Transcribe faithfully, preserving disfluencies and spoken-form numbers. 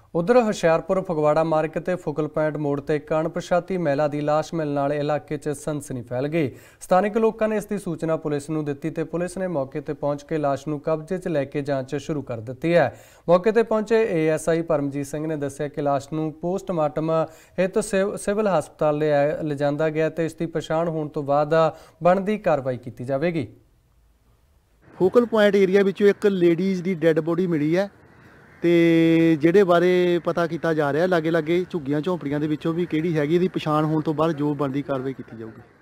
उधर हुशियारपुर फगवाड़ा मार्ग ते फुकल पॉइंट मोड़ ते एक अणपछाती महिला की लाश मिलने वाले इलाके च सनसनी फैल गई। स्थानिक लोगों ने इसकी सूचना पुलिस नूं दित्ती ते पुलिस ने मौके ते पहुंच के लाश नूं कब्जे च लैके जांच शुरू कर दी है। मौके ते पहुंचे A S I Paramjit Singh ने दस्सिया कि लाश नूं पोस्टमार्टम हित सिविल हस्पताल लिजांदा गया ते इसकी पछाण होने तो बाद बनदी कार्रवाई की जाएगी। फोकल पॉइंट एरिया विचों एक लेडीज़ की डैड बॉडी मिली है ਤੇ ਜਿਹੜੇ ਬਾਰੇ ਪਤਾ ਕੀਤਾ ਜਾ ਰਿਹਾ ਲਾਗੇ ਲਾਗੇ ਝੁੱਗੀਆਂ ਝੌਂਪੜੀਆਂ ਦੇ ਵਿੱਚੋਂ ਵੀ ਕਿਹੜੀ ਹੈਗੀ ਇਹਦੀ ਪਛਾਣ ਹੋਣ ਤੋਂ ਬਾਅਦ ਜੋ ਬਣਦੀ ਕਾਰਵਾਈ ਕੀਤੀ ਜਾਊਗੀ।